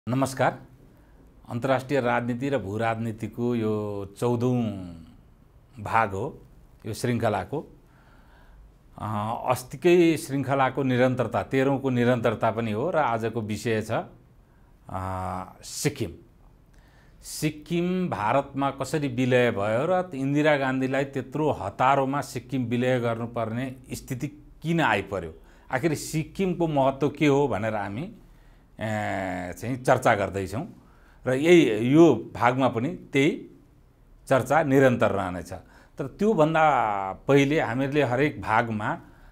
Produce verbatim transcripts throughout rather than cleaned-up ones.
नमस्कार। अन्तर्राष्ट्रिय राजनीति र भू राजनीतिको यो चौधौं भाग हो यो श्रृङ्खलाको। अस्तिकै श्रृङ्खलाको निरन्तरता तेह्रौंको निरन्तरता पनि हो र आजको विषय छ सिक्किम। सिक्किम भारतमा कसरी विलय भयो र इन्दिरा गान्धीलाई त्यत्रो हतारोमा सिक्किम विलय गर्नुपर्ने स्थिति किन आइपर्यो, आखिर सिक्किमको महत्त्व के हो भनेर हामी चाहिँ चर्चा गर्दैछौँ र यही यो भागमा पनि त्यही चर्चा निरन्तर रहनेछ। तर त्योभन्दा पहिले हामीले हरेक भागमा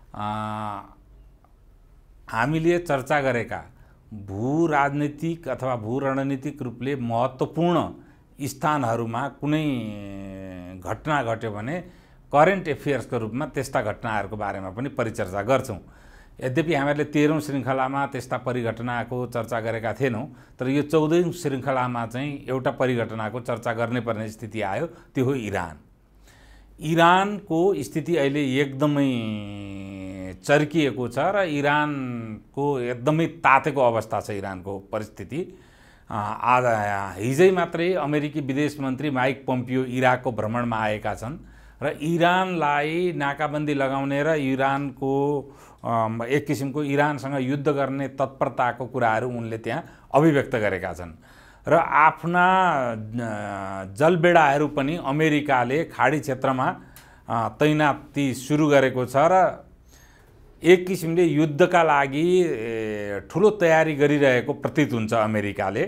हामीले चर्चा गरेका भू राजनीतिक अथवा भू रणनीतिक रूपले महत्त्वपूर्ण स्थानहरूमा कुनै घटना घट्यो भने करेन्ट एफेयर्सको रूपमा त्यस्ता घटनाहरूको बारेमा पनि परिचर्चा गर्छौँ। यद्यपि हामीहरूले तेह्रौं श्रृङ्खलामा त्यस्ता परिघटनाको चर्चा गरेका थिएनौँ, तर यो चौधौं श्रृङ्खलामा चाहिँ एउटा परिघटनाको चर्चा गर्ने पर्ने स्थिति आयो, त्यो हो इरान। इरानको स्थिति अहिले एकदमै चर्किएको छ र इरानको एकदमै तातेको अवस्था छ। इरानको परिस्थिति आज हिजै मात्रै अमेरिकी विदेश मन्त्री माइक पोम्पियो इराकको भ्रमणमा आएका छन् र इरानलाई नाकाबन्दी लगाउने र इरानको एक किसिमको इरानसँग युद्ध गर्ने तत्परताको कुराहरू उनले त्यहाँ अभिव्यक्त गरेका छन् र आफ्ना जलबेडाहरू पनि अमेरिकाले खाडी क्षेत्रमा तैनाती सुरु गरेको छ र एक किसिमले युद्धका लागि ठुलो तयारी गरिरहेको प्रतीत हुन्छ अमेरिकाले।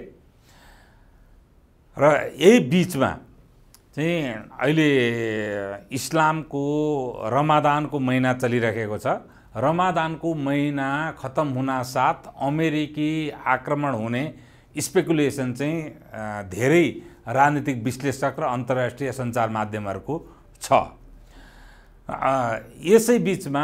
र यही बिचमा चाहिँ अहिले इस्लामको रमादानको महिना चलिरहेको छ। रमादानको महिना खत्म हुनासाथ अमेरिकी आक्रमण हुने स्पेकुलेसन चाहिँ धेरै राजनीतिक विश्लेषक र अन्तर्राष्ट्रिय सञ्चार माध्यमहरूको छ। यसै बिचमा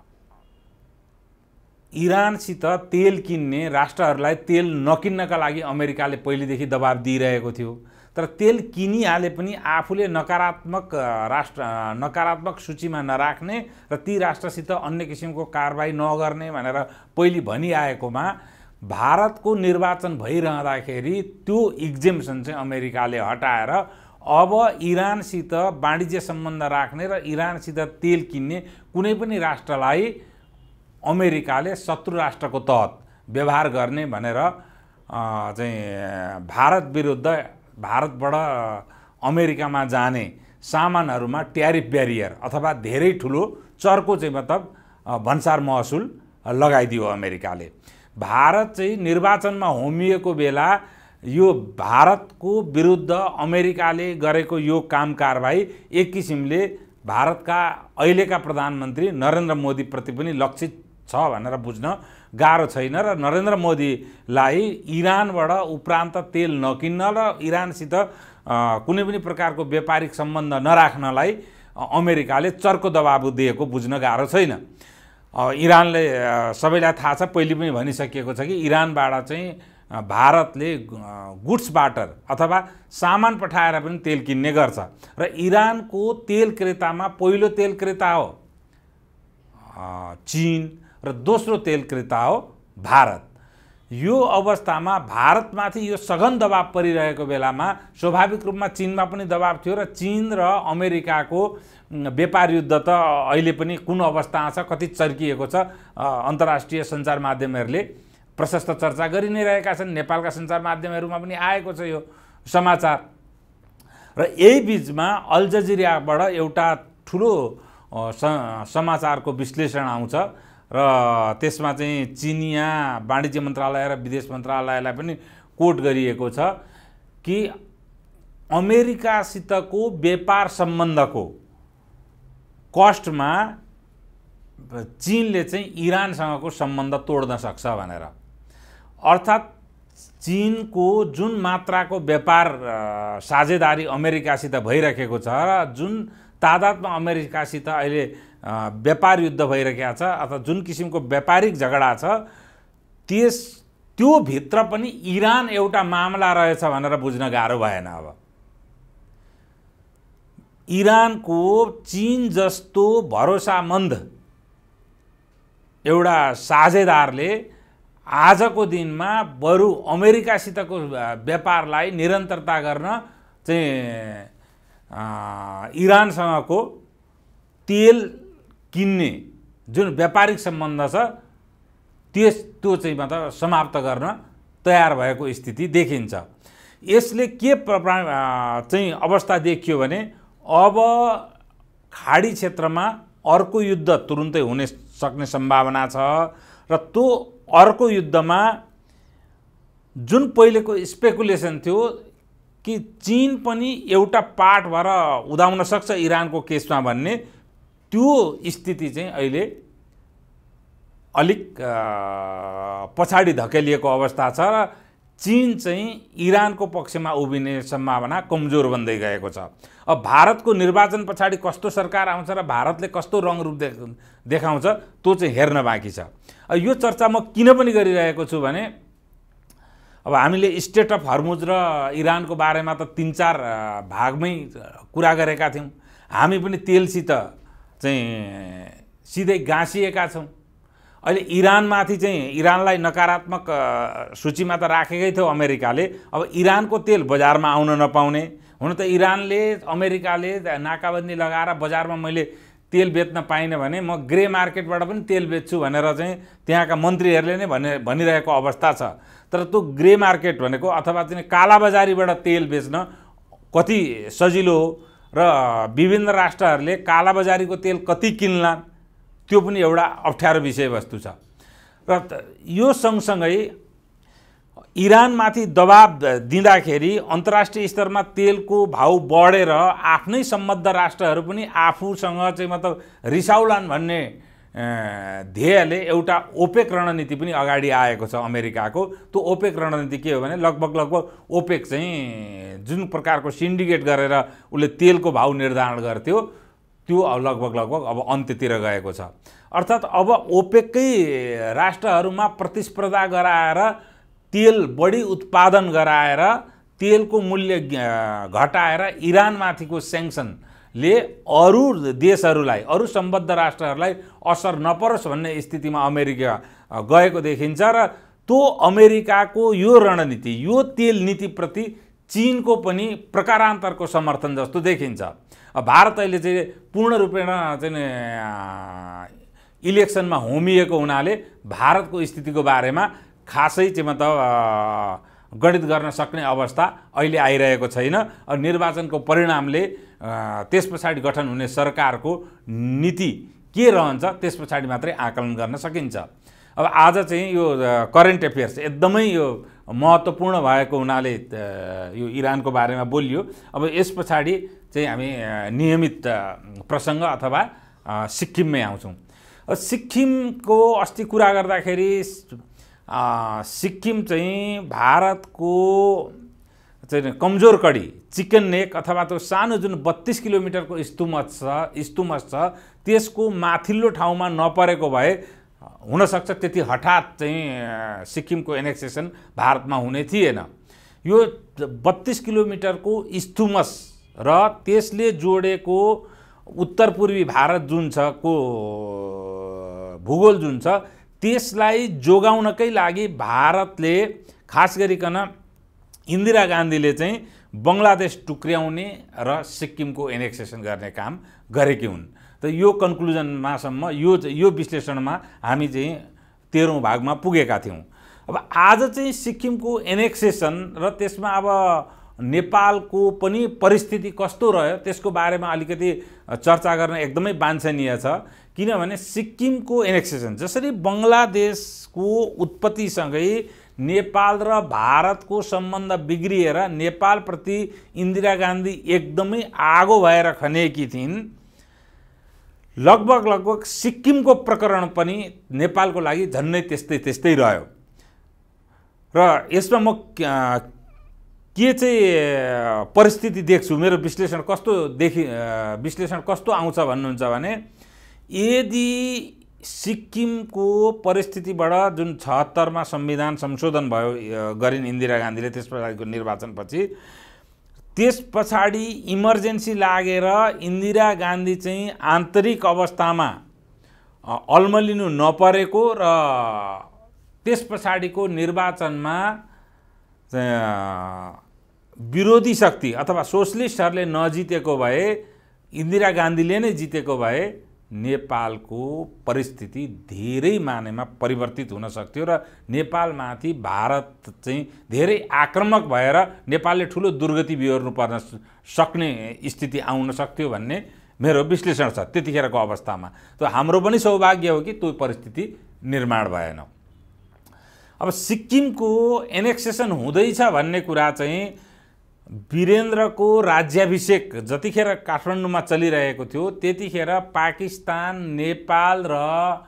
इरानसित तेल किन्ने राष्ट्रहरूलाई तेल नकिन्नका लागि अमेरिकाले पहिलेदेखि दबाब दिइरहेको थियो, तर तेल किनिहाले पनि आफूले नकारात्मक राष्ट्र नकारात्मक सूचीमा नराख्ने र ती राष्ट्रसित अन्य किसिमको कारबाही नगर्ने भनेर पहिले भनिआएकोमा भारतको निर्वाचन भइरहँदाखेरि त्यो इक्जेम्सन चाहिँ अमेरिकाले हटाएर अब इरानसित वाणिज्य सम्बन्ध राख्ने र इरानसित तेल किन्ने कुनै पनि राष्ट्रलाई अमेरिकाले शत्रु राष्ट्रको तहत व्यवहार गर्ने भनेर चाहिँ भारत विरुद्ध भारतबाट अमेरिकामा जाने सामानहरूमा ट्यारिफ ब्यारियर अथवा धेरै ठुलो चर्को चाहिँ मतलब भन्सार महसुल लगाइदियो अमेरिकाले। भारत चाहिँ निर्वाचनमा होमिएको बेला यो भारतको विरुद्ध अमेरिकाले गरेको यो काम कारबाही एक किसिमले भारतका अहिलेका प्रधानमन्त्री नरेन्द्र मोदीप्रति पनि लक्षित छ भनेर बुझ्न गाह्रो छैन र नरेन्द्र मोदीलाई इरानबाट उपरान्त तेल नकिन्न र इरानसित कुनै पनि प्रकारको व्यापारिक सम्बन्ध नराख्नलाई अमेरिकाले चर्को दबाब दिएको बुझ्न गाह्रो छैन। इरानले सबैलाई थाहा छ, पहिले पनि भनिसकिएको छ कि इरानबाट चाहिँ भारतले गुड्स बार्टर अथवा सामान पठाएर पनि तेल किन्ने गर्छ र इरानको तेल क्रेतामा पहिलो तेल क्रेता हो चीन र दोस्रो तेल क्रेता हो भारत। यो अवस्थामा भारतमाथि यो सघन दबाब परिरहेको बेलामा स्वाभाविक रूपमा चीनमा पनि दबाब थियो र चीन र अमेरिकाको व्यापार युद्ध त अहिले पनि कुन अवस्थामा छ, कति चर्किएको छ, अन्तर्राष्ट्रिय सञ्चार माध्यमहरूले प्रशस्त चर्चा गरि नै रहेका छन्। नेपालका सञ्चार माध्यमहरूमा पनि आएको छ यो समाचार। र यही बिचमा अल जजिराबाट एउटा ठुलो समाचारको विश्लेषण आउँछ र त्यसमा चाहिँ चिनिया वाणिज्य मन्त्रालय र विदेश मन्त्रालयलाई पनि कोट गरिएको छ कि अमेरिकासितको व्यापार सम्बन्धको कस्टमा चीनले चाहिँ इरानसँगको सम्बन्ध तोड्न सक्छ भनेर। अर्थात् चीनको जुन मात्राको व्यापार साझेदारी अमेरिकासित भइरहेको छ र जुन तादादमा अमेरिकासित अहिले व्यापार युद्ध भइरहेको छ अथवा जुन किसिमको व्यापारिक झगडा छ त्यस त्यो भित्र पनि इरान एउटा मामला रहेछ भनेर बुझ्न गाह्रो भएन। अब इरानको चीन जस्तो भरोसामन्द एउटा साझेदारले आजको दिनमा बरु अमेरिकासितको व्यापारलाई निरन्तरता गर्न चाहिँ इरानसँगको तेल किन्ने जुन व्यापारिक सम्बन्ध छ त्यस त्यो चाहिँ मतलब समाप्त गर्न तयार भएको स्थिति देखिन्छ। यसले के चाहिँ अवस्था देखियो भने अब खाडी क्षेत्रमा अर्को युद्ध तुरुन्तै हुने सक्ने सम्भावना छ र त्यो अर्को युद्धमा जुन पहिलेको स्पेकुलेसन थियो कि चीन पनि एउटा पार्ट भएर उदाउन सक्छ इरानको केसमा भन्ने त्यो स्थिति चाहिँ अहिले अलिक पछाडि धकेलिएको अवस्था छ र चीन चाहिँ इरानको पक्षमा उभिने सम्भावना कमजोर बन्दै गएको छ। अब भारतको निर्वाचन पछाडि कस्तो सरकार आउँछ र भारतले कस्तो रङरूप देखाउँछ त्यो चाहिँ हेर्न बाँकी छ। यो चर्चा म किन पनि गरिरहेको छु भने अब हामीले स्टेट अफ हर्मुज र इरानको बारेमा त तीन चार भागमै कुरा गरेका थियौँ। हामी पनि तेलसित चाहिँ सिधै गाँसिएका छौँ। अहिले इरानमाथि चाहिँ इरानलाई नकारात्मक सूचीमा त राखेकै थियो अमेरिकाले। अब इरानको तेल बजारमा आउन नपाउने, हुन त इरानले अमेरिकाले नाकाबन्दी लगाएर बजारमा मैले तेल बेच्न पाइनँ भने म ग्रे मार्केटबाट पनि तेल बेच्छु भनेर चाहिँ त्यहाँका मन्त्रीहरूले नै भने भनिरहेको अवस्था छ। तर त्यो ग्रे मार्केट भनेको अथवा चाहिँ कालाबजारीबाट तेल बेच्न कति सजिलो हो र विभिन्न राष्ट्रहरूले कालाबजारीको तेल कति किन्लान् त्यो पनि एउटा अप्ठ्यारो विषयवस्तु छ। र यो सँगसँगै इरानमाथि दबाब दिँदाखेरि अन्तर्राष्ट्रिय स्तरमा तेलको भाउ बढेर आफ्नै सम्बद्ध राष्ट्रहरू पनि आफूसँग चाहिँ मतलब रिसाउलान् भन्ने ध्येयले एउटा ओपेक रणनीति पनि अगाडि आएको छ अमेरिकाको। त्यो ओपेक रणनीति के हो भने लगभग लगभग ओपेक चाहिँ जुन प्रकारको सिन्डिकेट गरेर उसले तेलको भाउ निर्धारण गर्थ्यो त्यो लगभग लगभग अब अन्त्यतिर गएको छ। अर्थात् अब ओपेकै राष्ट्रहरूमा प्रतिस्पर्धा गराएर तेल बढी उत्पादन गराएर तेलको मूल्य घटाएर इरानमाथिको स्याङ्सनले अरू देशहरूलाई अरू सम्बद्ध राष्ट्रहरूलाई असर नपरोस् भन्ने स्थितिमा अमेरिका गएको देखिन्छ र त्यो अमेरिकाको यो रणनीति यो तेल नीतिप्रति चीनको पनि प्रकारान्तरको समर्थन जस्तो देखिन्छ। भारत अहिले चाहिँ पूर्ण रूपेण चाहिँ इलेक्सनमा होमिएको हुनाले भारतको स्थितिको बारेमा खासै चाहिँ मतलब गणित गर्न सक्ने अवस्था अहिले आइरहेको छैन। निर्वाचनको परिणामले त्यस पछाडि गठन हुने सरकारको नीति के रहन्छ त्यस पछाडि मात्रै आकलन गर्न सकिन्छ। अब आज चाहिँ यो करेन्ट अफेयर्स एकदमै यो महत्त्वपूर्ण भएको हुनाले यो इरानको बारेमा बोलियो। अब यस पछाडि चाहिँ हामी नियमित प्रसङ्ग अथवा सिक्किममै आउँछौँ। सिक्किमको अस्ति कुरा गर्दाखेरि सिक्किम चाहिँ भारतको चाहिँ कमजोर कडी चिकन नेक अथवा त्यो सानो जुन बत्तीस किलोमिटरको स्तुमस छ स्तुमस छ त्यसको माथिल्लो ठाउँमा नपरेको भए हुनसक्छ त्यति हठात चाहिँ सिक्किमको एनेक्सेसन भारतमा हुने थिएन। यो बत्तीस किलोमिटरको स्तुमस र त्यसले जोडेको उत्तर पूर्वी भारत जुन छ को भूगोल जुन छ त्यसलाई जोगाउनकै लागि भारतले खास गरिकन इन्दिरा गान्धीले चाहिँ बङ्गलादेश टुक्र्याउने र सिक्किमको एनेक्सेसन गर्ने काम गरेकी हुन्। त यो कन्क्लुजनमासम्म यो यो विश्लेषणमा हामी चाहिँ तेह्रौँ भागमा पुगेका थियौँ। अब आज चाहिँ सिक्किमको एनेक्सेसन र त्यसमा अब नेपालको पनि परिस्थिति कस्तो रह्यो त्यसको बारेमा अलिकति चर्चा गर्न एकदमै वाञ्छनीय छ। किनभने सिक्किमको एनेक्सेसन जसरी बङ्गलादेशको उत्पत्तिसँगै नेपाल र भारतको सम्बन्ध बिग्रिएर नेपालप्रति इन्दिरा गान्धी एकदमै आगो भएर खनेकी थिइन्, लगभग लगभग सिक्किमको प्रकरण पनि नेपालको लागि झन्नै त्यस्तै त्यस्तै रह्यो। र यसमा म के चाहिँ परिस्थिति देख्छु, मेरो विश्लेषण कस्तो देखि विश्लेषण कस्तो आउँछ भन्नुहुन्छ भने यदि सिक्किमको परिस्थितिबाट जुन छहत्तरमा संविधान संशोधन भयो गरिन् इन्दिरा गान्धीले त्यस पछाडिको निर्वाचनपछि, त्यस पछाडि इमर्जेन्सी लागेर इन्दिरा गान्धी चाहिँ आन्तरिक अवस्थामा अल्मलिनु नपरेको र त्यस पछाडिको निर्वाचनमा विरोधी शक्ति अथवा सोसलिस्टहरूले नजितेको भए, इन्दिरा गान्धीले नै जितेको भए नेपालको परिस्थिति धेरै मानेमा परिवर्तित हुन सक्थ्यो र नेपालमाथि भारत चाहिँ धेरै आक्रामक भएर नेपालले ठुलो दुर्गति बिहोर्नु पर्न सक्ने स्थिति आउन सक्थ्यो भन्ने मेरो विश्लेषण छ त्यतिखेरको अवस्थामा। त हाम्रो पनि सौभाग्य हो कि त्यो परिस्थिति निर्माण भएन। अब सिक्किमको एनेक्सेसन हुँदैछ भन्ने कुरा चाहिँ वीरेन्द्रको राज्याभिषेक जतिखेर काठमाडौँमा चलिरहेको थियो त्यतिखेर पाकिस्तान, नेपाल र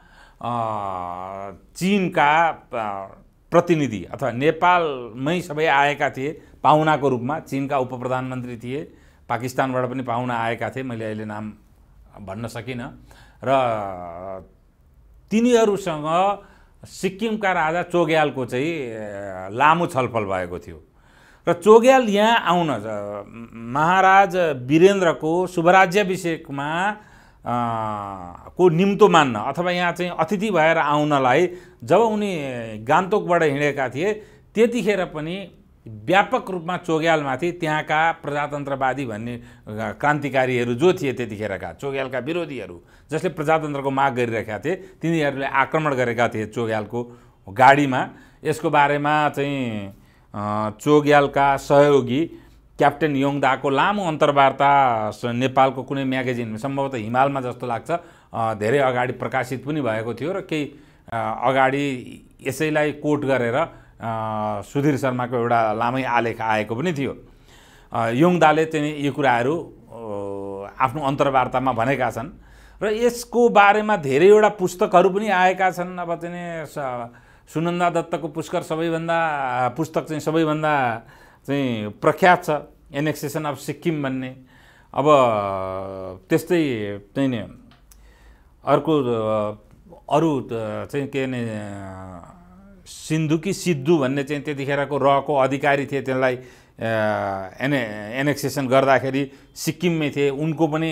चीनका प्रतिनिधि अथवा नेपालमै सबै आएका थिए पाहुनाको रूपमा। चीनका उप प्रधानमन्त्री थिए, पाकिस्तानबाट पनि पाहुना आएका थिए, मैले अहिले नाम भन्न सकिनँ। र तिनीहरूसँग सिक्किमका राजा चोग्यालको चाहिँ लामो छलफल भएको थियो र चोग्याल यहाँ आउन महाराज वीरेन्द्रको शुभराज्याभिषेकमा को निम्तो मान्न अथवा यहाँ चाहिँ अतिथि भएर आउनलाई जब उनी गान्तोकबाट हिँडेका थिए त्यतिखेर पनि व्यापक रूपमा चोग्यालमाथि त्यहाँका प्रजातन्त्रवादी भन्ने क्रान्तिकारीहरू जो थिए त्यतिखेरका चोग्यालका विरोधीहरू जसले प्रजातन्त्रको माग गरिरहेका थिए तिनीहरूले आक्रमण गरेका थिए चोग्यालको गाडीमा। यसको बारेमा चाहिँ चोग्यालका सहयोगी क्याप्टेन योङदाको लामो अन्तर्वार्ता नेपालको कुनै म्यागजिन सम्भवतः हिमालमा जस्तो लाग्छ धेरै अगाडि प्रकाशित पनि भएको थियो र केही अगाडि यसैलाई कोट गरेर सुधीर शर्माको एउटा लामै आलेख आएको पनि थियो। योङदाले चाहिँ यो कुराहरू आफ्नो अन्तर्वार्तामा भनेका छन् र यसको बारेमा धेरैवटा पुस्तकहरू पनि आएका छन्। अब चाहिँ सुनन्दा दत्तको पुष्कर सबैभन्दा पुस्तक चाहिँ सबैभन्दा चाहिँ प्रख्यात छ, एनेक्सेसन अफ सिक्किम भन्ने। अब त्यस्तै चाहिँ नि अर्को अरू चाहिँ के भने सिन्धुकी सिद्धु भन्ने चाहिँ त्यतिखेरको रहको अधिकारी थिए, त्यसलाई एने एनेक्सेसन गर्दाखेरि सिक्किममै थिए, उनको पनि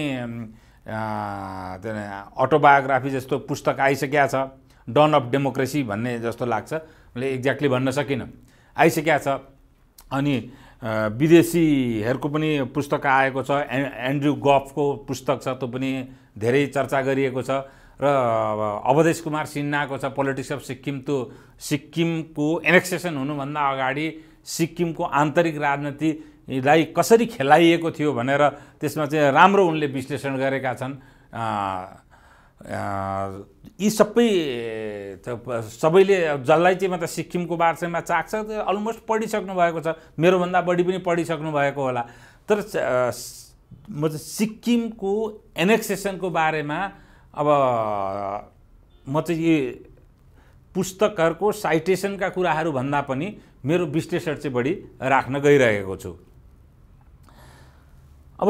अटोबायोग्राफी जस्तो पुस्तक आइसकेका छ, डन अफ डेमोक्रेसी भन्ने जस्तो लाग्छ, मैले एक्ज्याक्टली भन्न सकिनँ, आइसकेका छ। अनि विदेशीहरूको पनि पुस्तक आएको छ, एन्ड्रयू गफको पुस्तक छ, त्यो पनि धेरै चर्चा गरिएको छ। र अवधेश कुमार सिन्हाको छ पोलिटिक्स अफ सिक्किम, त्यो सिक्किमको एनेक्सेसन हुनुभन्दा अगाडि सिक्किमको आन्तरिक राजनीतिलाई कसरी खेलाइएको थियो भनेर त्यसमा चाहिँ राम्रो उनले विश्लेषण गरेका छन्। यी सबै सबैले जसलाई चाहिँ मतलब सिक्किमको बारेमा चाख्छ अलमोस्ट पढिसक्नु भएको छ, मेरोभन्दा बढी पनि पढिसक्नु भएको होला। तर म चाहिँ सिक्किमको एनेक्सेसनको बारेमा अब म चाहिँ यी पुस्तकहरूको साइटेसनका कुराहरू भन्दा पनि मेरो विश्लेषण चाहिँ बढी राख्न गइरहेको छु। अब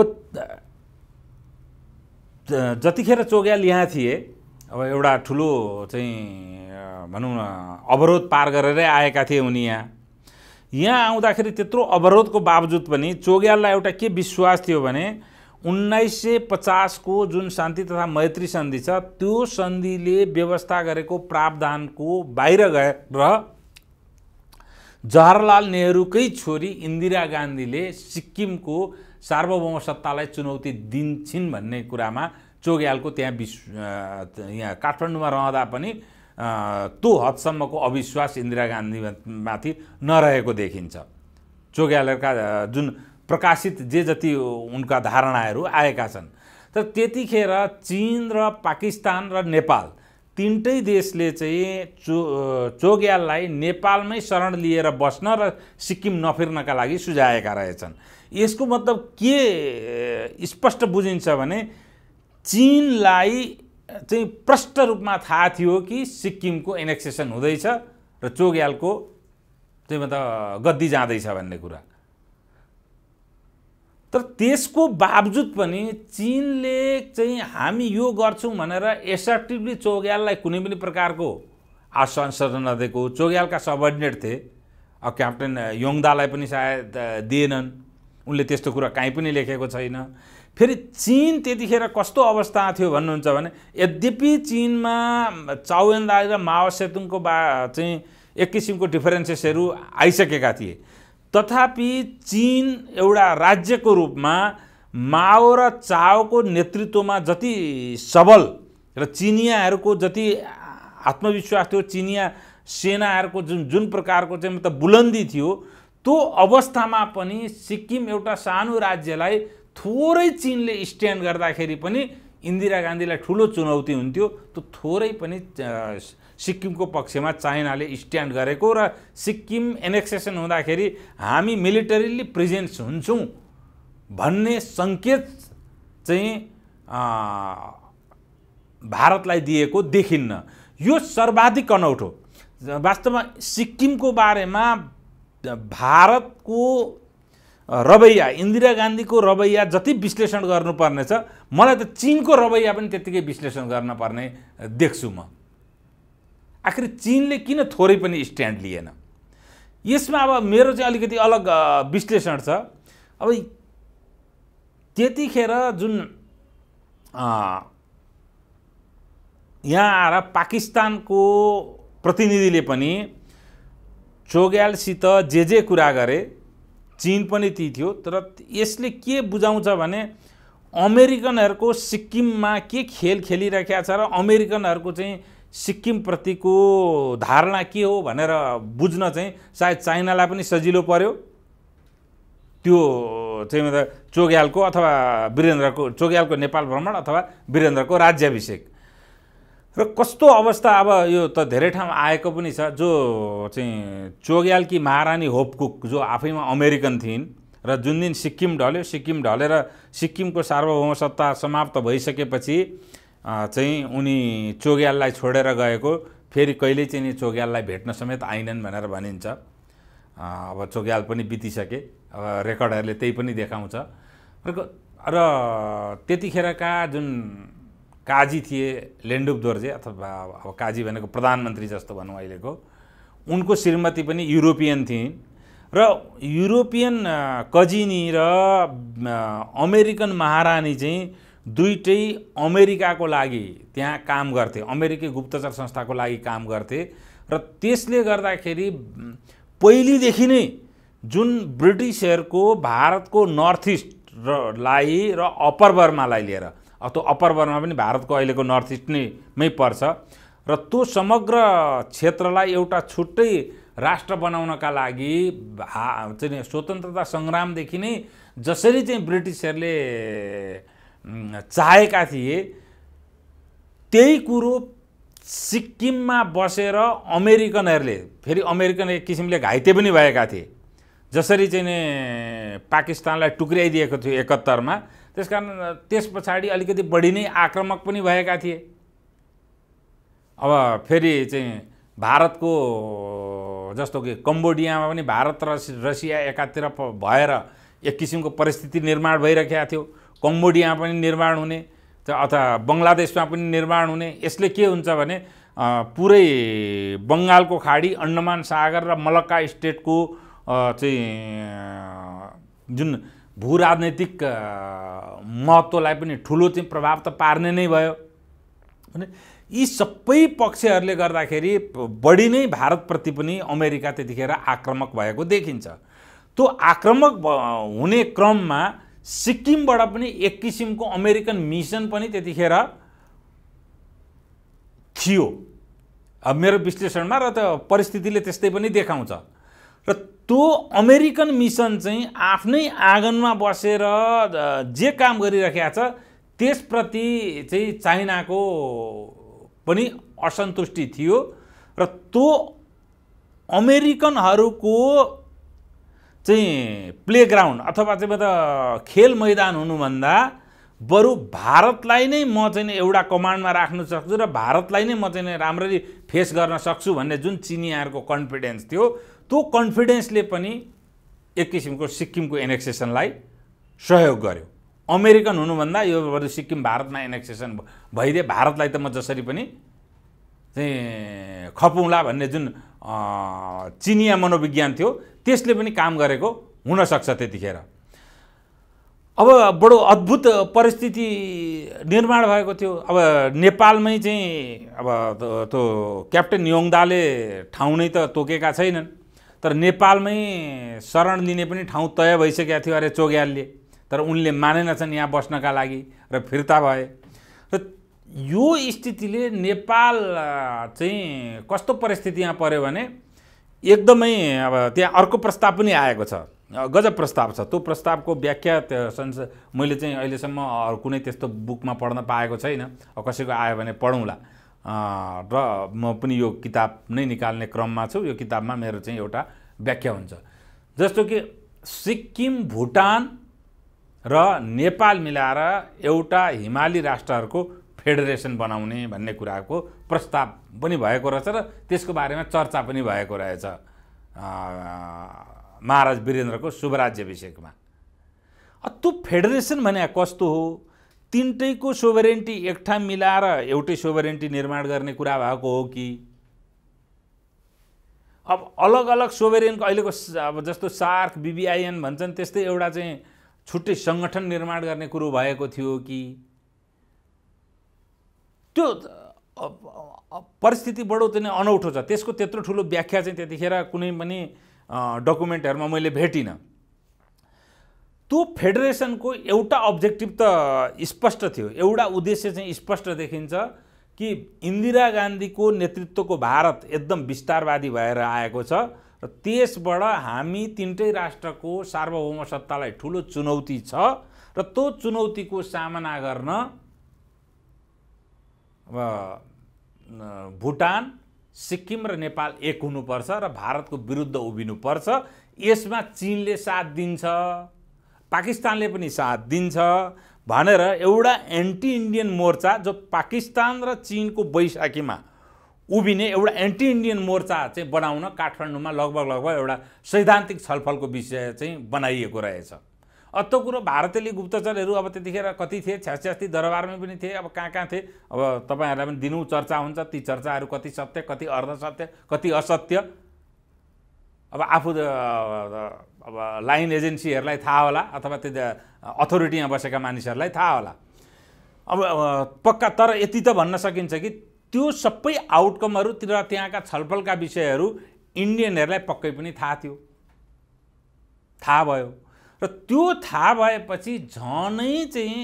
जतिखेर चोग्याल यहाँ थिए, अब एउटा ठुलो चाहिँ भनौँ न अवरोध पार गरेरै आएका थिए उनी यहाँ। यहाँ आउँदाखेरि त्यत्रो अवरोधको बावजुद पनि चोग्याललाई एउटा के विश्वास थियो भने उन्नाइस सय पचासको जुन शान्ति तथा मैत्री सन्धि छ त्यो सन्धिले व्यवस्था गरेको प्रावधानको बाहिर गएर जवाहरलाल नेहरूकै छोरी इन्दिरा गान्धीले सिक्किमको सार्वभौम सत्तालाई चुनौती दिन्छन् भन्ने कुरामा चोग्यालको त्यहाँ विश्व यहाँ काठमाडौँमा रहँदा पनि त्यो हदसम्मको अविश्वास इन्दिरा गान्धीमाथि नरहेको देखिन्छ। चोग्यालका जुन प्रकाशित जे जति उनका धारणाहरू आएका छन्। तर त्यतिखेर चीन र पाकिस्तान र नेपाल तीनटै देशले चाहिँ चो चोग्याललाई नेपालमै शरण लिएर बस्न र सिक्किम नफिर्नका लागि सुझाएका रहेछन्। यसको मतलब के स्पष्ट बुझिन्छ भने चीनलाई चाहिँ प्रष्ट रूपमा थाहा थियो कि सिक्किमको एनेक्सेसन हुँदैछ र चोग्यालको चाहिँ मतलब गद्दी जाँदैछ भन्ने कुरा। तर त्यसको बावजुद पनि चीनले चाहिँ हामी यो गर्छौँ भनेर एसर्टिभली चोग्याललाई कुनै पनि प्रकारको आश्वासन नदिएको। चोग्यालका सबअर्डिनेट थिए, अब क्याप्टेन योङदालाई पनि सायद दिएनन्, उनले त्यस्तो कुरा काहीँ पनि लेखेको छैन। फेरि चीन त्यतिखेर कस्तो अवस्था थियो भन्नुहुन्छ भने यद्यपि चीनमा चाउ एन लाइ र माओ सेतुङको बा चाहिँ एक किसिमको डिफरेन्सेसहरू आइसकेका थिए। तथापि चीन एउटा राज्यको रूपमा माओ र चाओको नेतृत्वमा जति सबल र चिनियाहरूको जति आत्मविश्वास थियो, चिनिया सेनाहरूको जुन जुन प्रकारको चाहिँ मतलब बुलन्दी थियो, त्यो अवस्थामा पनि सिक्किम एउटा सानो राज्यलाई थोरै चीनले स्ट्यान्ड गर्दाखेरि पनि इन्दिरा गान्धीलाई ठुलो चुनौती हुन्थ्यो। त्यो थोरै पनि सिक्किमको पक्षमा चाइनाले स्ट्यान्ड गरेको र सिक्किम एनेक्सेसन हुँदाखेरि हामी मिलिटरीली प्रेजेन्स हुन्छौँ भन्ने सङ्केत चाहिँ भारतलाई दिएको देखिन्न। यो सर्वाधिक अनौठो। वास्तवमा सिक्किमको बारेमा भारतको रवैया, इन्दिरा गान्धीको रवैया जति विश्लेषण गर्नुपर्नेछ, मलाई त चीनको रवैया पनि त्यत्तिकै विश्लेषण गर्न पर्ने देख्छु म। आखिर चीनले किन थोरै पनि स्ट्यान्ड लिएन? यसमा अब मेरो चाहिँ अलिकति अलग विश्लेषण छ। अब त्यतिखेर जुन यहाँ आएर पाकिस्तानको प्रतिनिधिले पनि चोग्यालसित जे जे कुरा गरे, चीन पनि ती थियो। तर यसले के बुझाउँछ भने अमेरिकनहरूको सिक्किममा के खेल खेलिरहेको छ र अमेरिकनहरूको चाहिँ सिक्किम प्रतिको धारणा के हो भनेर बुझ्न चाहिँ सायद चाइनालाई पनि सजिलो पर्यो। त्यो चाहिँ मतलब चोग्यालको अथवा वीरेन्द्रको, चोग्यालको नेपाल भ्रमण अथवा वीरेन्द्रको राज्याभिषेक र कस्तो अवस्था। अब यो त धेरै ठाउँ आएको पनि छ। जो चाहिँ चोग्यालकी महारानी होपकुक जो आफैमा अमेरिकन थिइन् र जुन दिन सिक्किम ढल्यो, सिक्किम ढलेर सिक्किमको सार्वभौम सत्ता समाप्त भइसकेपछि चाहिँ उनी चोग्याललाई छोडेर गएको, फेरि कहिल्यै चाहिँ नि चोग्याललाई भेट्न समेत आइनन् भनेर भनिन्छ। अब चोग्याल पनि बितिसके, अब रेकर्डहरूले त्यही पनि देखाउँछ। र त्यतिखेरका जुन काजी थिए लेन्डुप दोर्जे, अथवा अब काजी भनेको प्रधानमन्त्री जस्तो भनौँ अहिलेको, उनको श्रीमती पनि युरोपियन थिइन् र युरोपियन कजिनी र अमेरिकन महारानी चाहिँ दुईटै अमेरिकाको लागि त्यहाँ काम गर्थे, अमेरिकी गुप्तचर संस्थाको लागि काम गर्थे। र त्यसले गर्दाखेरि पहिलेदेखि नै जुन ब्रिटिसहरूको भारतको नर्थ इस्टलाई र अप्पर बर्मालाई लिएर, अब त्यो अप्पर बर्मा पनि भारतको अहिलेको नर्थ इस्ट नै पर्छ, र त्यो समग्र क्षेत्रलाई एउटा छुट्टै राष्ट्र बनाउनका लागि चाहिँ स्वतन्त्रता सङ्ग्रामदेखि नै जसरी चाहिँ ब्रिटिसहरूले चाहेका थिए, त्यही कुरो सिक्किममा बसेर अमेरिकनहरूले, फेरि अमेरिकन एक किसिमले घाइते पनि भएका थिए, जसरी चाहिँ नि पाकिस्तानलाई टुक्र्याइदिएको थियो एकहत्तरमा। त्यसकारण त्यस पछाडि अलिकति बढी नै आक्रमक पनि भएका थिए। अब फेरि चाहिँ भारतको जस्तो कि कम्बोडियामा पनि भारत र रसिया एकातिर भएर एक किसिमको परिस्थिति निर्माण भइरहेको थियो। कम्बोडियामा पनि निर्माण हुने, अथवा बङ्गलादेशमा पनि निर्माण हुने। यसले के हुन्छ भने पुरै बङ्गालको खाडी, अन्डमान सागर र मलक्का स्टेटको चाहिँ जुन भू राजनैतिक महत्त्वलाई पनि ठुलो चाहिँ प्रभाव त पार्ने नै भयो भने यी सबै पक्षहरूले गर्दाखेरि बढी नै भारतप्रति पनि अमेरिका त्यतिखेर आक्रमक भएको देखिन्छ। त्यो आक्रमक हुने क्रममा सिक्किमबाट पनि एक किसिमको अमेरिकन मिसन पनि त्यतिखेर थियो। अब मेरो विश्लेषणमा र त्यो परिस्थितिले त्यस्तै पनि देखाउँछ। र त्यो अमेरिकन मिसन चाहिँ आफ्नै आँगनमा बसेर जे काम गरिरहेको छ त्यसप्रति चाहिँ चाइनाको पनि असन्तुष्टि थियो। र त्यो अमेरिकनहरूको चाहिँ प्लेग्राउन्ड अथवा चाहिँ मतलब खेल मैदान हुनुभन्दा बरु भारतलाई नै म चाहिँ एउटा कमान्डमा राख्न सक्छु र भारतलाई नै म चाहिँ राम्ररी फेस गर्न सक्छु भन्ने जुन चिनियाहरूको कन्फिडेन्स थियो, त्यो कन्फिडेन्सले पनि एक किसिमको सिक्किमको एनेक्सेसनलाई सहयोग गर्यो। अमेरिकन हुनुभन्दा यो बरु सिक्किम भारतमा एनेक्सेसन भइदिए भारतलाई त म जसरी पनि चाहिँ खपौँला भन्ने जुन चिनिया मनोविज्ञान थियो त्यसले पनि काम गरेको हुनसक्छ त्यतिखेर। अब बडो अद्भुत परिस्थिति निर्माण भएको थियो। अब नेपालमै चाहिँ अब त्यो क्याप्टेन योङदाले ठाउँ नै त तोकेका छैनन्, तर नेपालमै शरण लिने पनि ठाउँ तय भइसकेका थियो अरे चोग्यालले, तर उनले मानेनछन् यहाँ बस्नका लागि र फिर्ता भए। र यो स्थितिले नेपाल चाहिँ कस्तो परिस्थितिमा पर्यो भने एकदमै अब त्यहाँ अर्को प्रस्ताव पनि आएको छ, गजब प्रस्ताव छ। त्यो प्रस्तावको व्याख्या संसद मैले चाहिँ अहिलेसम्म कुनै त्यस्तो बुकमा पढ्न पाएको छैन, कसैको आयो भने पढौँला र म पनि यो किताब नै निकाल्ने क्रममा छु। यो किताबमा मेरो चाहिँ एउटा व्याख्या हुन्छ, जस्तो कि सिक्किम, भुटान र नेपाल मिलाएर एउटा हिमाली राष्ट्रहरूको फेडरेसन बनाउने भन्ने कुराको प्रस्ताव पनि भएको रहेछ र त्यसको बारेमा चर्चा पनि भएको रहेछ महाराज वीरेन्द्रको शुभराज्याभिषेकमा। त्यो फेडरेसन भने कस्तो हो? तिनटैको सोभरेन्टी एक ठाउँ मिलाएर एउटै सोभरेन्टी निर्माण गर्ने कुरा भएको हो कि अब अलग अलग सोभरेनको अहिलेको अब जस्तो सार्क, बिबिआइएन भन्छन् त्यस्तै एउटा चाहिँ छुट्टै सङ्गठन निर्माण गर्ने कुरो भएको थियो कि? त्यो परिस्थिति बडो चाहिँ अनौठो छ। त्यसको त्यत्रो ठुलो व्याख्या चाहिँ त्यतिखेर कुनै पनि डकुमेन्टहरूमा मैले भेटिनँ। त्यो फेडरेसनको एउटा अब्जेक्टिभ त स्पष्ट थियो, एउटा उद्देश्य चाहिँ स्पष्ट देखिन्छ कि इन्दिरा गान्धीको नेतृत्वको भारत एकदम विस्तारवादी भएर आएको छ र त्यसबाट हामी तिनटै राष्ट्रको सार्वभौम सत्तालाई ठुलो चुनौती छ र त्यो चुनौतीको सामना गर्न अब भुटान, सिक्किम र नेपाल एक हुनुपर्छ र भारतको विरुद्ध उभिनुपर्छ। यसमा चीनले साथ दिन्छ, पाकिस्तानले पनि साथ दिन्छ भनेर एउटा एन्टी इन्डियन मोर्चा, जो पाकिस्तान र चीनको बैशाखीमा उभिने एउटा एन्टी इन्डियन मोर्चा चाहिँ बनाउन काठमाडौँमा लगभग लगभग एउटा सैद्धान्तिक छलफलको विषय चाहिँ बनाइएको रहेछ। अब त्यो कुरो भारतीय गुप्तचरहरू अब त्यतिखेर कति थिए, छ्यासी दरबारमै पनि थिए, अब कहाँ कहाँ थिए अब तपाईँहरूलाई पनि दिनहुँ चर्चा हुन्छ। ती चर्चाहरू कति सत्य, कति अर्धसत्य, कति असत्य, अब आफू अब लाइन एजेन्सीहरूलाई थाहा होला अथवा त्यो अथोरिटीमा बसेका मानिसहरूलाई थाहा होला। अब पक्का तर यति त भन्न सकिन्छ कि त्यो सबै आउटकमहरू र त्यहाँका छलफलका विषयहरू इन्डियनहरूलाई पक्कै पनि थाहा थियो, थाहा भयो र त्यो थाहा भएपछि झनै चाहिँ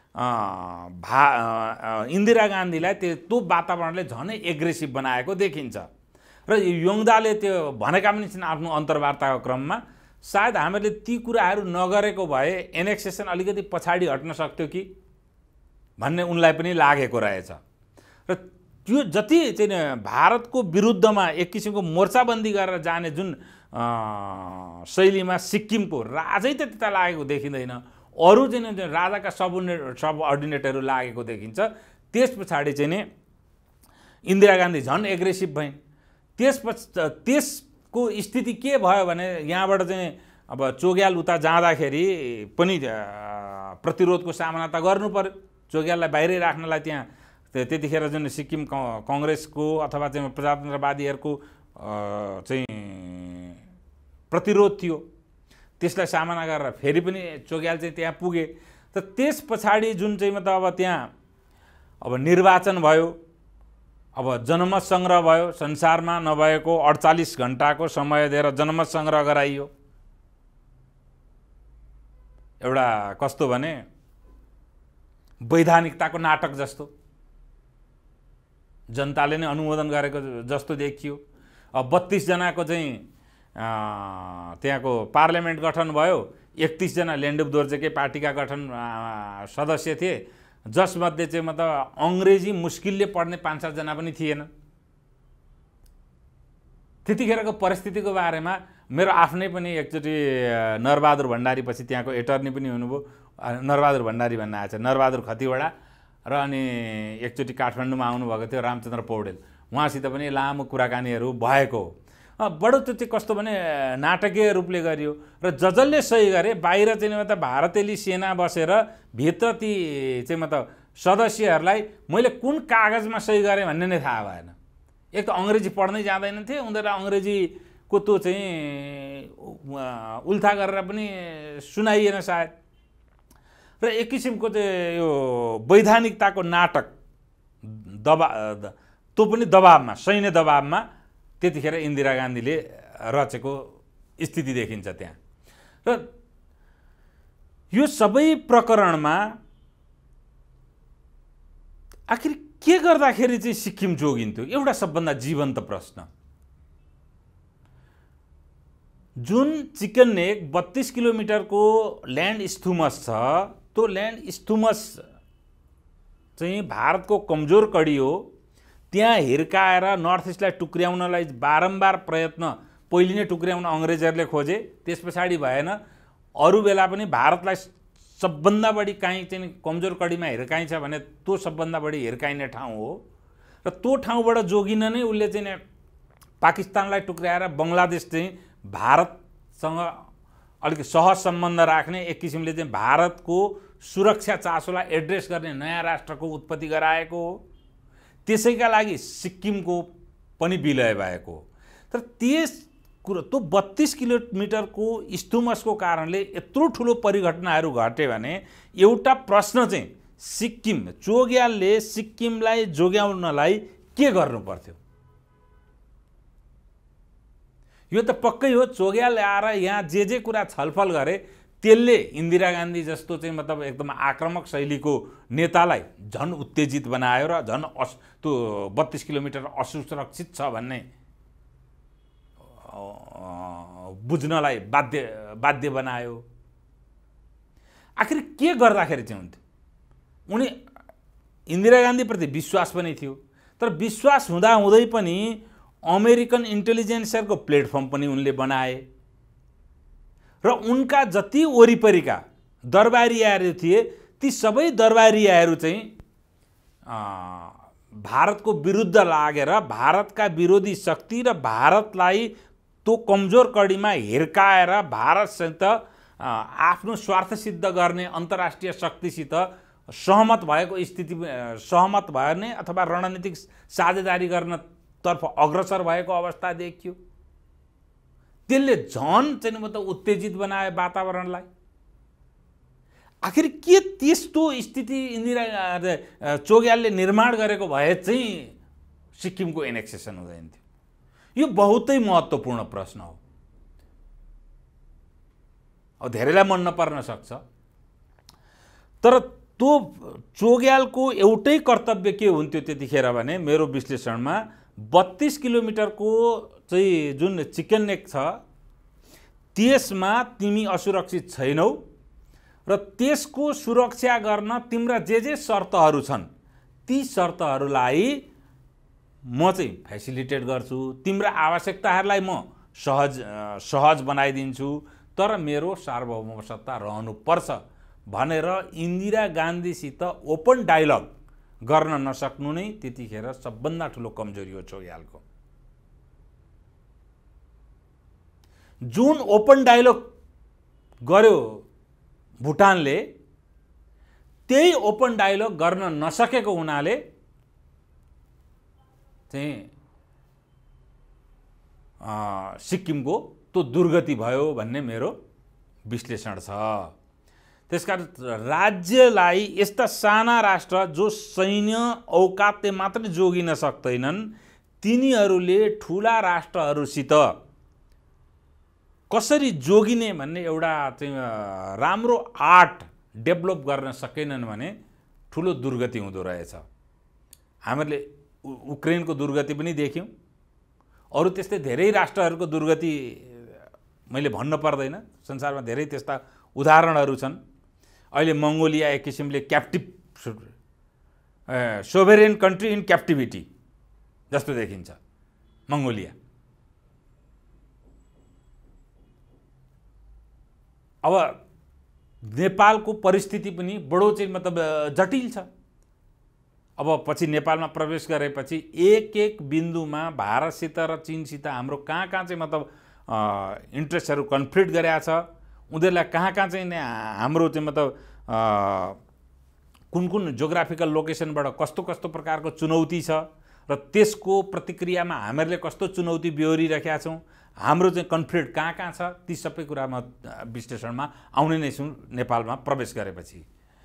भा इन्दिरा गान्धीलाई त्यो त्यो वातावरणले झनै एग्रेसिभ बनाएको देखिन्छ र योङदाले त्यो भनेका पनि छन् आफ्नो अन्तर्वार्ताको क्रममा। सायद हामीले ती कुराहरू नगरेको भए एनेक्सेसन अलिकति पछाडि हट्न सक्थ्यो कि भन्ने उनलाई पनि लागेको रहेछ र त्यो जति चाहिँ भारतको विरुद्धमा एक किसिमको मोर्चाबन्दी गरेर जाने जुन शैलीमा सिक्किमको राजै त त्यता लागेको देखिँदैन, अरू चाहिँ राजाका सबअर्डिनेट सबअर्डिनेटहरू लागेको देखिन्छ। त्यस पछाडि चाहिँ नि इन्दिरा गान्धी झन् एग्रेसिभ भइन्। त्यसपछि त्यसको स्थिति के भयो भने यहाँबाट चाहिँ अब चोग्याल उता जाँदाखेरि पनि प्रतिरोधको सामना त गर्नु पर्यो। चोग्याललाई बाहिरै राख्नलाई त्यहाँ त्यतिखेर जुन सिक्किम कङ्ग्रेसको अथवा चाहिँ प्रजातन्त्रवादीहरूको चाहिँ प्रतिरोध थियो, त्यसलाई सामना गरेर फेरि पनि चोग्याल चाहिँ त्यहाँ पुगे। त त्यस पछाडि जुन चाहिँ मतलब अब त्यहाँ अब निर्वाचन भयो, अब जनमत सङ्ग्रह भयो, संसारमा नभएको अडचालिस घन्टाको समय दिएर जनमत सङ्ग्रह गराइयो। एउटा कस्तो भने वैधानिकताको नाटक जस्तो, जनताले नै अनुमोदन गरेको जस्तो देखियो। अब बत्तीस जनाको चाहिँ त्यहाँको पार्लियामेन्ट गठन भयो, एकतीस जना ल्यान्डुप दोर्जेकै पार्टीका गठन सदस्य थिए, जसमध्ये चाहिँ मतलब अङ्ग्रेजी मुस्किलले पढ्ने पाँच सातजना पनि थिएन। त्यतिखेरको परिस्थितिको बारेमा मेरो आफ्नै पनि एकचोटि नरबहादुर भण्डारी, पछि त्यहाँको एटर्नी पनि हुनुभयो, नरबहादुर भण्डारी भन्न आएछ, नरबहादुर खतिवडा, र अनि एकचोटि काठमाडौँमा आउनुभएको थियो रामचन्द्र पौडेल, उहाँसित पनि लामो कुराकानीहरू भएको हो। बडो त्यो चाहिँ कस्तो भने नाटकीय रूपले गरियो र जजलले सही गरे। बाहिर चाहिँ मतलब भारतेली सेना बसेर भित्र ती चाहिँ मतलब सदस्यहरूलाई मैले कुन कागजमा सही गरेँ भन्ने नै थाहा भएन। एक त अङ्ग्रेजी पढ्नै जाँदैनथे, उनीहरूलाई अङ्ग्रेजीको त्यो चाहिँ उल्था गरेर पनि सुनाइएन सायद। र एक किसिमको चाहिँ यो वैधानिकताको नाटक दबा त्यो पनि दबाबमा, सैन्य दबाबमा त्यतिखेर इन्दिरा गान्धीले रचेको स्थिति देखिन्छ त्यहाँ। र यो सबै प्रकरणमा आखिर के गर्दाखेरि चाहिँ सिक्किम जोगिन्थ्यो, एउटा सबभन्दा जीवन्त प्रश्न। जुन चिकन नेक बत्तीस किलोमिटरको ल्यान्ड स्थुमस छ, त्यो ल्यान्ड स्थुमस चाहिँ भारतको कमजोर कडी हो। त्यहाँ हिर्काएर नर्थ इस्टलाई टुक्र्याउनलाई बारम्बार प्रयत्न पहिले नै टुक्र्याउन अङ्ग्रेजहरूले खोजे, त्यस पछाडि भएन। अरू बेला पनि भारतलाई सबभन्दा बढी काहीँ चाहिँ कमजोर कडीमा हिर्काइन्छ भने त्यो सबभन्दा बढी हिर्काइने ठाउँ हो। र त्यो ठाउँबाट जोगिन नै उसले चाहिँ पाकिस्तानलाई टुक्र्याएर बङ्गलादेश चाहिँ भारतसँग अलिक सहज सम्बन्ध राख्ने, एक किसिमले चाहिँ भारतको सुरक्षा चासोलाई एड्रेस गर्ने नयाँ राष्ट्रको उत्पत्ति गराएको हो। त्यसैका लागि सिक्किमको पनि विलय भएको हो। तर त्यस कुरो त्यो बत्तीस किलोमिटरको स्थुमसको कारणले यत्रो ठुलो परिघटनाहरू घटे भने एउटा प्रश्न चाहिँ सिक्किम, चोग्यालले सिक्किमलाई जोगाउनलाई के गर्नु पर्थ्यो? यो त पक्कै हो, चोग्याल आएर यहाँ जे जे कुरा छलफल गरे त्यसले इन्दिरा गान्धी जस्तो चाहिँ मतलब एकदम आक्रामक शैलीको नेतालाई झन् उत्तेजित बनायो र झन् अस त्यो बत्तीस किलोमिटर असुरक्षित छ भन्ने बुझ्नलाई बाध्य बाध्य बनायो। आखिर के गर्दाखेरि चाहिँ हुन्थ्यो? उनी इन्दिरा गान्धीप्रति विश्वास पनि थियो, तर विश्वास हुँदा हुँदै पनि अमेरिकन इन्टेलिजेन्सको प्लेटफर्म पनि उनले बनाए र उनका जति वरिपरिका दरबारियाहरू थिए ती सबै दरबारियाहरू चाहिँ भारतको विरुद्ध लागेर भारतका विरोधी शक्ति र भारतलाई त्यो कमजोर कडीमा हिर्काएर भारतसित आफ्नो स्वार्थ सिद्ध गर्ने अन्तर्राष्ट्रिय शक्तिसित सहमत भएको स्थिति सहमत गर्ने अथवा रणनीतिक साझेदारी गर्न तर्फ अग्रसर भएको अवस्था देखियो। त्यसले झन् चाहिँ मतलब उत्तेजित बनायो वातावरणलाई। आखिर के त्यस्तो स्थिति इन्दिरा चोग्यालले निर्माण गरेको भए चाहिँ सिक्किमको एनेक्सेसन हुँदैन थियो? यो बहुतै महत्त्वपूर्ण प्रश्न हो। अब धेरैलाई मन नपर्न सक्छ, तर त्यो चोग्यालको एउटै कर्तव्य के हुन्थ्यो त्यतिखेर भने मेरो विश्लेषणमा बत्तीस किलोमिटरको चाहिँ जुन चिकन नेक छ त्यसमा तिमी असुरक्षित छैनौ र त्यसको सुरक्षा गर्न तिम्रा जे जे शर्तहरू छन् ती शर्तहरूलाई म चाहिँ फेसिलिटेट गर्छु, तिम्रा आवश्यकताहरूलाई म सहज सहज बनाइदिन्छु, तर मेरो सार्वभौम सत्ता रहनुपर्छ भनेर इन्दिरा गान्धीसित ओपन डायलग गर्न नसक्नु नै त्यतिखेर सबभन्दा ठुलो कमजोरी हो चोग्यालको। जुन ओपन डायलग गर्यो भुटानले, त्यही ओपन डायलग गर्न नसकेको हुनाले चाहिँ सिक्किमको त्यो दुर्गति भयो भन्ने मेरो विश्लेषण छ। त्यसकारण राज्यलाई यस्ता साना राष्ट्र जो सैन्य औकातले मात्र जोगिन सक्दैनन् तिनीहरूले ठुला राष्ट्रहरूसित कसरी जोगिने भन्ने एउटा चाहिँ राम्रो आर्ट डेभलप गर्न सकेनन् भने ठुलो दुर्गति हुँदो रहेछ। हामीले युक्रेनको दुर्गति पनि देख्यौँ, अरू त्यस्तै धेरै राष्ट्रहरूको दुर्गति मैले भन्न पर्दैन, संसारमा धेरै त्यस्ता उदाहरणहरू छन्। अहिले मङ्गोलिया एक किसिमले captive sovereign country in captivity जस्तो देखिन्छ मङ्गोलिया। अब नेपालको परिस्थिति पनि बडो चाहिँ मतलब जटिल छ। अब पछि नेपालमा प्रवेश गरेपछि एक एक बिन्दुमा भारतसित र चीनसित हाम्रो कहाँ कहाँ चाहिँ मतलब इन्ट्रेस्टहरू कन्फ्लिक्ट गरेका छ, उनीहरूलाई कहाँ कहाँ चाहिँ हाम्रो चाहिँ मतलब कुन कुन जोग्राफिकल लोकेसनबाट कस्तो कस्तो प्रकारको चुनौती छ र त्यसको प्रतिक्रियामा हामीहरूले कस्तो चुनौती बेहोरिरहेका छौँ, हाम्रो चाहिँ कन्फ्लिक्ट कहाँ कहाँ छ, ती सबै कुरामा विश्लेषणमा आउने नै छौँ नेपालमा प्रवेश गरेपछि।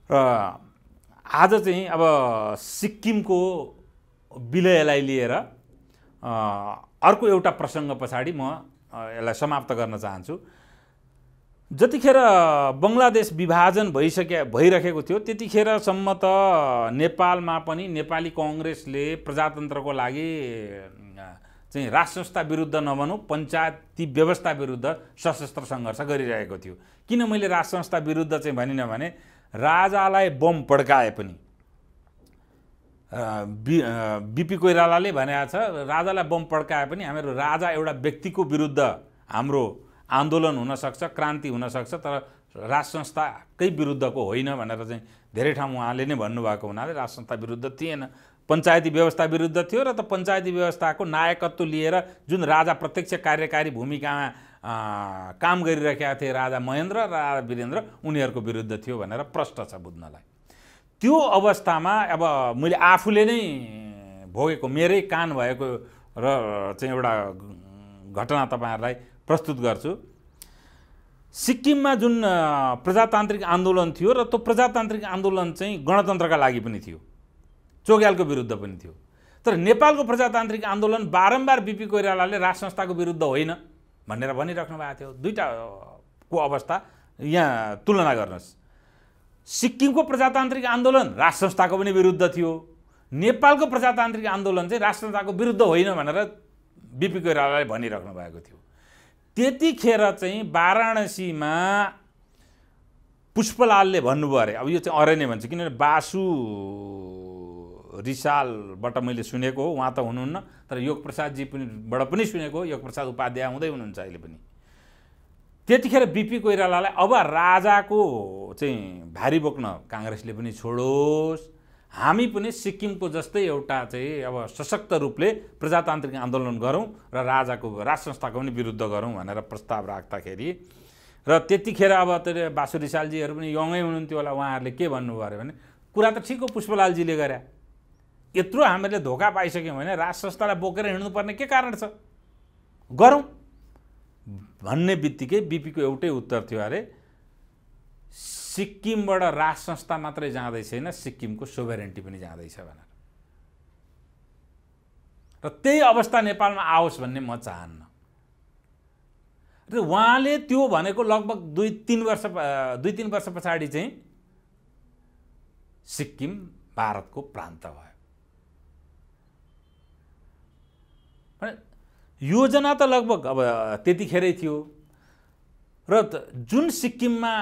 र आज चाहिँ अब सिक्किमको विलयलाई लिएर अर्को एउटा प्रसङ्ग पछाडि म यसलाई समाप्त गर्न चाहन्छु। जतिखेर बङ्गलादेश विभाजन भइसके भइरहेको थियो त्यतिखेरसम्म त नेपालमा पनि नेपाली कङ्ग्रेसले प्रजातन्त्रको लागि चाहिँ राज संस्था विरुद्ध नभनौँ पञ्चायती व्यवस्था विरुद्ध सशस्त्र सङ्घर्ष गरिरहेको थियो। किन मैले राज संस्था विरुद्ध चाहिँ भनिनँ भने राजालाई बम पड्काए पनि बिपी कोइरालाले भनेको छ राजालाई बम पड्काए पनि हाम्रो राजा एउटा व्यक्तिको विरुद्ध हाम्रो आन्दोलन हुनसक्छ, क्रान्ति हुनसक्छ, तर राज संस्थाकै विरुद्धको होइन भनेर चाहिँ धेरै ठाउँ उहाँले नै भन्नुभएको हुनाले राज संस्था विरुद्ध थिएन, पञ्चायती व्यवस्था विरुद्ध थियो। र त पञ्चायती व्यवस्थाको नायकत्व लिएर जुन राजा प्रत्यक्ष कार्यकारी भूमिकामा काम गरिरहेका थिए राजा महेन्द्र र राजा वीरेन्द्र उनीहरूको विरुद्ध थियो भनेर प्रष्ट छ बुझ्नलाई। त्यो अवस्थामा अब मैले आफूले नै भोगेको मेरै कान भएको र चाहिँ एउटा घटना तपाईँहरूलाई प्रस्तुत गर्छु। सिक्किममा जुन प्रजातान्त्रिक आन्दोलन थियो र त्यो प्रजातान्त्रिक आन्दोलन चाहिँ गणतन्त्रका लागि पनि थियो, चोग्यालको विरुद्ध पनि थियो। तर नेपालको प्रजातान्त्रिक आन्दोलन बारम्बार बिपी कोइरालाले राज संस्थाको विरुद्ध होइन भनेर भनिराख्नु भएको थियो। दुईटाको अवस्था यहाँ तुलना गर्नुहोस्। सिक्किमको प्रजातान्त्रिक आन्दोलन राज संस्थाको पनि विरुद्ध थियो, नेपालको प्रजातान्त्रिक आन्दोलन चाहिँ राज संस्थाको विरुद्ध होइन भनेर बिपी कोइरालाले भनिराख्नु भएको थियो। त्यतिखेर चाहिँ वाराणसीमा पुष्पलालले भन्नुभयो अरे, अब यो चाहिँ अरे नै भन्छ किनभने बासु रिसालबाट मैले सुनेको हो, उहाँ त हुनुहुन्न, तर योग प्रसादजी पनि बाट पनि सुनेको हो, योग प्रसाद उपाध्याय हुँदै हुनुहुन्छ अहिले पनि। त्यतिखेर बिपी कोइरालालाई अब राजाको चाहिँ भारी बोक्न काङ्ग्रेसले पनि छोडोस्, हामी पनि सिक्किमको जस्तै एउटा चाहिँ अब सशक्त रूपले प्रजातान्त्रिक आन्दोलन गरौँ र राजाको राज संस्थाको पनि विरुद्ध गरौँ भनेर प्रस्ताव राख्दाखेरि र त्यतिखेर अब त्यो बासु रिसालजीहरू पनि यङै हुनुहुन्थ्यो होला, उहाँहरूले के भन्नुभयो अरे भने कुरा त ठिक हो पुष्पलालजीले गरे, यत्रो हामीले धोका पाइसक्यौँ भने राज संस्थालाई बोकेर हिँड्नुपर्ने के कारण छ, गरौँ भन्ने बित्तिकै बिपीको एउटै उत्तर थियो अरे सिक्किमबाट राज संस्था मात्रै जाँदै छैन, सिक्किमको सोभरेन्टी पनि जाँदैछ भनेर। र त्यही अवस्था नेपालमा आओस् भन्ने म चाहन्न। र उहाँले त्यो भनेको लगभग दुई तिन वर्ष दुई तिन वर्ष पछाडि चाहिँ सिक्किम भारतको प्रान्त भयो। योजना त लगभग अब त्यतिखेरै थियो र जुन सिक्किममा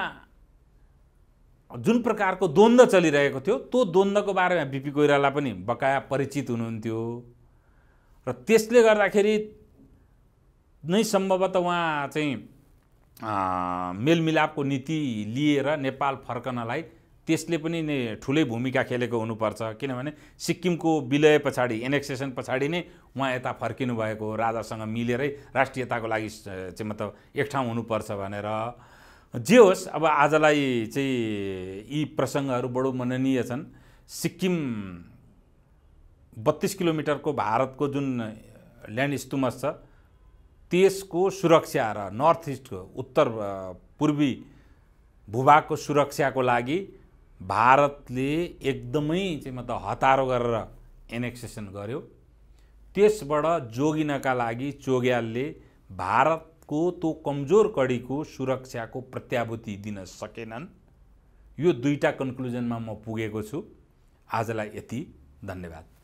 जुन प्रकारको द्वन्द्व चलिरहेको थियो त्यो द्वन्द्वको बारेमा बिपी कोइराला पनि बकाया परिचित हुनुहुन्थ्यो र त्यसले गर्दाखेरि नै सम्भवतः उहाँ चाहिँ मेलमिलापको नीति लिएर नेपाल फर्कनलाई त्यसले पनि नै ठुलै भूमिका खेलेको हुनुपर्छ। किनभने सिक्किमको विलय पछाडि एनेक्सेसन पछाडि नै उहाँ यता फर्किनु भएको राजासँग मिलेरै राष्ट्रियताको लागि चाहिँ मतलब एक ठाउँ हुनुपर्छ भनेर। जे होस् अब आजलाई चाहिँ यी प्रसङ्गहरू बडो मननीय छन्। सिक्किम बत्तीस किलोमिटरको भारतको जुन ल्यान्ड स्टुमस छ त्यसको सुरक्षा र नर्थ इस्टको उत्तर पूर्वी भूभागको सुरक्षाको लागि भारतले एकदमै चाहिँ मतलब हतारो गरेर एनेक्सेसन गर्यो। त्यसबाट जोगिनका लागि चोग्यालले भारतको त्यो कमजोर कडीको सुरक्षाको प्रत्याभूति दिन सकेनन्। यो दुईटा कन्क्लुजनमा म पुगेको छु। आजलाई यति, धन्यवाद।